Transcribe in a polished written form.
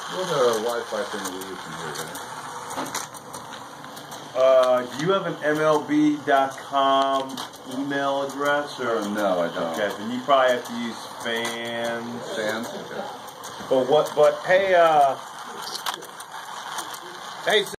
What Wi-Fi thing are we using here, Do you have an MLB.com email address or no, I don't. Okay, then you probably have to use fans. Fans? Okay. But hey,